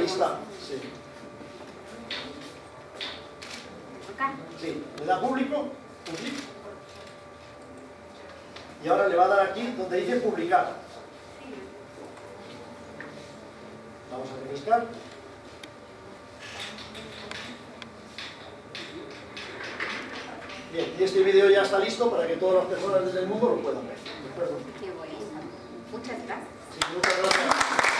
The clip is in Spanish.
Ahí está. Sí. Acá. Sí. Le da público. Public. Y ahora le va a dar aquí donde dice publicar. Vamos a refrescar. Bien, y este vídeo ya está listo para que todas las personas desde el mundo lo puedan ver. ¿De acuerdo? Qué bueno. Muchas gracias. Sí, muchas gracias.